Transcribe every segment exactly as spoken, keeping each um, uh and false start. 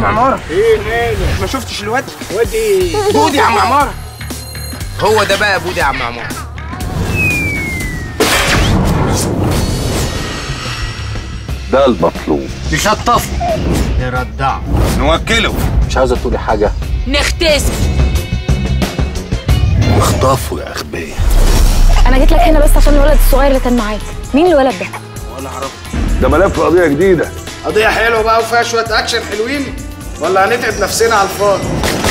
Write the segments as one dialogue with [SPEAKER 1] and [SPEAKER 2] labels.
[SPEAKER 1] عم عماره.
[SPEAKER 2] ايه مالك؟
[SPEAKER 1] ما شفتش الواد؟
[SPEAKER 2] واد ايه؟
[SPEAKER 1] بودي يا عم عماره.
[SPEAKER 2] هو ده بقى بودي يا عم عماره.
[SPEAKER 3] ده المطلوب.
[SPEAKER 2] نشطفه، نردعه،
[SPEAKER 3] نوكله.
[SPEAKER 4] مش عاوزه تقولي حاجه؟
[SPEAKER 5] نختسه،
[SPEAKER 3] نخطفه يا اغبياء.
[SPEAKER 6] انا جيت لك هنا بس عشان الولد الصغير اللي كان معاك. مين الولد ده؟
[SPEAKER 1] ولا اعرفه.
[SPEAKER 3] ده ملف قضيه جديده.
[SPEAKER 1] قضيه حلوه بقى وفيها شويه اكشن حلوين، ولا هنتعب نفسنا على الفاضي؟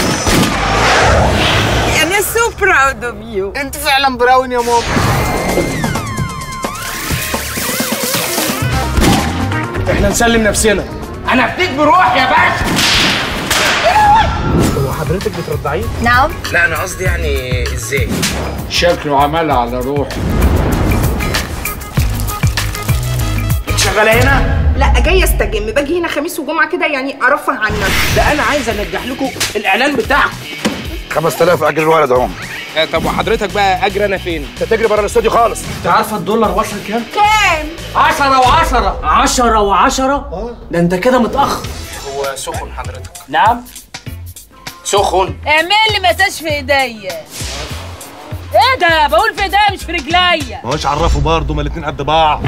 [SPEAKER 5] انا سو براود اوف يو.
[SPEAKER 1] انت فعلا براون يا ماما. احنا نسلم نفسنا. انا هديك بروح يا باشا. هو حضرتك بترضعيه؟
[SPEAKER 5] نعم.
[SPEAKER 2] لا انا قصدي يعني ازاي؟
[SPEAKER 7] شكله عملها على روحه.
[SPEAKER 1] انت شغاله هنا؟
[SPEAKER 8] لا جاي استجم، باجي هنا خميس وجمعه كده يعني ارفه عن نفسي.
[SPEAKER 1] ده انا عايز انجح لكم الاعلان بتاعكم.
[SPEAKER 3] خمسة آلاف اجر الولد اهم.
[SPEAKER 2] آه طب وحضرتك بقى اجر انا فين؟
[SPEAKER 1] انت تجري بره الاستوديو خالص. انت عارفه الدولار وصل كام؟
[SPEAKER 8] كام؟
[SPEAKER 1] عشرة وعشرة. عشرة وعشرة؟ اه ده انت كده متأخر.
[SPEAKER 2] هو سخن حضرتك؟
[SPEAKER 1] نعم؟
[SPEAKER 2] سخن.
[SPEAKER 5] اعمل لي مساج في ايديا. ايه ده؟ بقول في ايديا مش في رجليا.
[SPEAKER 3] ما هوش عرفوا برضه، ما الاتنين قد بعض.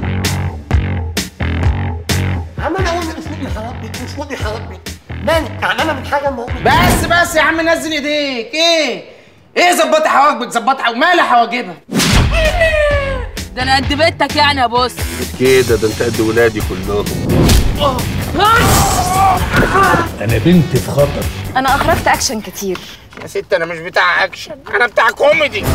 [SPEAKER 1] عم انا وانا مش مدي حرامي، مش مدي حرامي. مالك؟ تعبانه من حاجه النهارده؟ بس بس يا عم نزل ايديك. ايه؟ ايه ظبطي حواجبك؟ ظبطي ومالها حواجبها؟
[SPEAKER 5] ده انا قد بنتك يعني يا بص.
[SPEAKER 3] كده ده انت قد ولادي كلهم.
[SPEAKER 7] انا بنت في خطر.
[SPEAKER 6] انا اخرجت اكشن كتير.
[SPEAKER 2] يا ست انا مش بتاع اكشن، انا بتاع كوميدي.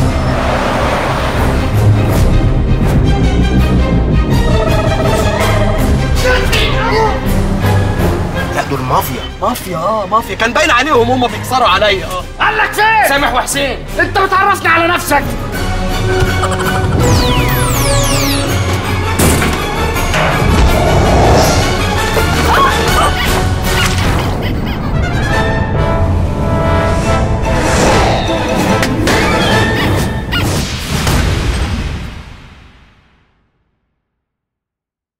[SPEAKER 1] لا دول مافيا. مافيا اه مافيا، كان باين عليهم هم بيكسروا عليا. اه قال لك فين؟ سامح وحسين. انت بتعرفني على نفسك.